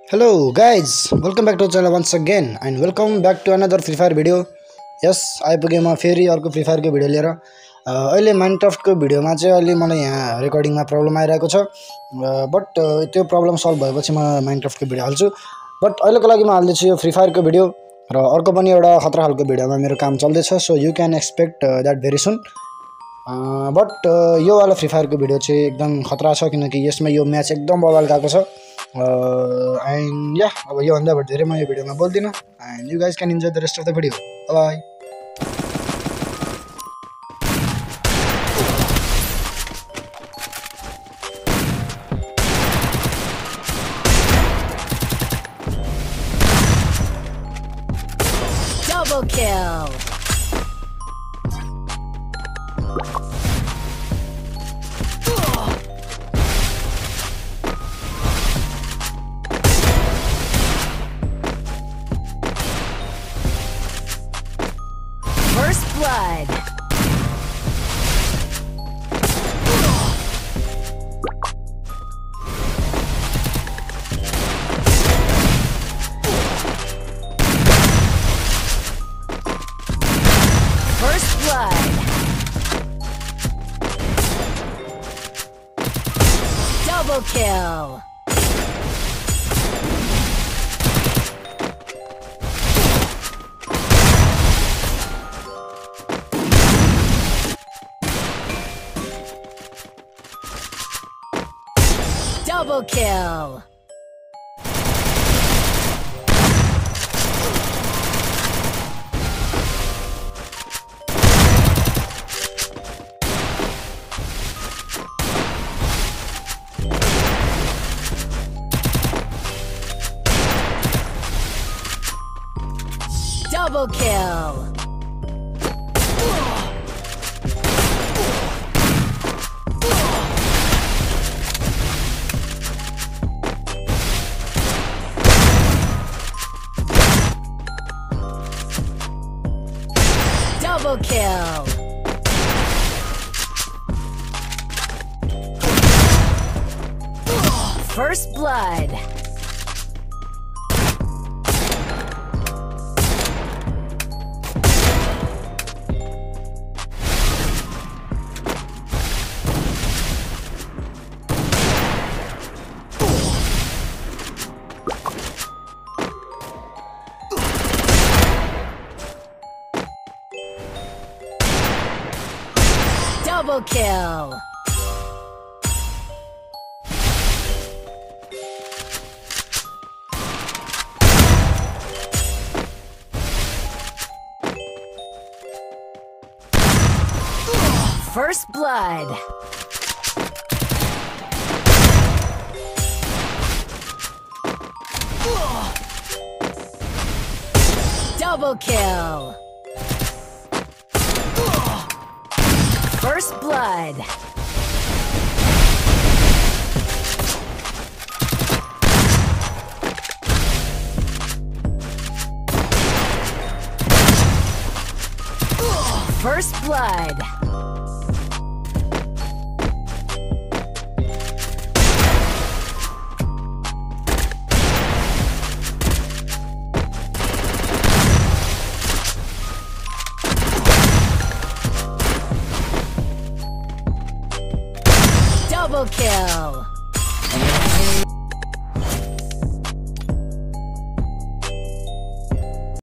Hello guys, welcome back to the channel once again and welcome back to another Free Fire video. Yes, आइपुगे म फेरि अर्को Free Fire को video लिएर अहिले Minecraft को भिडियोमा चाहिँ अलि मलाई यहाँ रेकर्डिङमा प्रब्लम आइरहेको छ बट त्यो प्रब्लम सल्भ भएपछि म माइनक्राफ्ट को भिडियो हाल्छु बट अहिलेको लागि म हाल्दै छु यो Free Fire को भिडियो र अर्को पनि एउटा खतरा खालको भिडियोमा मेरो काम चल्दै छ so you can expect that very soon but यो वाला Free Fire को भिडियो चाहिँ एकदम खतरा छ किनकि यसमा यो म्याच एकदम बवाल गएको छ and yeah, अब यो भन्दा बढी धेरै म यो भिडियोमा बोल्दिन and you guys can enjoy the rest of the video. Bye. Double kill. First blood. First blood. Double kill. Double kill. Double kill. Double kill. First blood. Double kill. First blood. Double kill. First blood. First blood.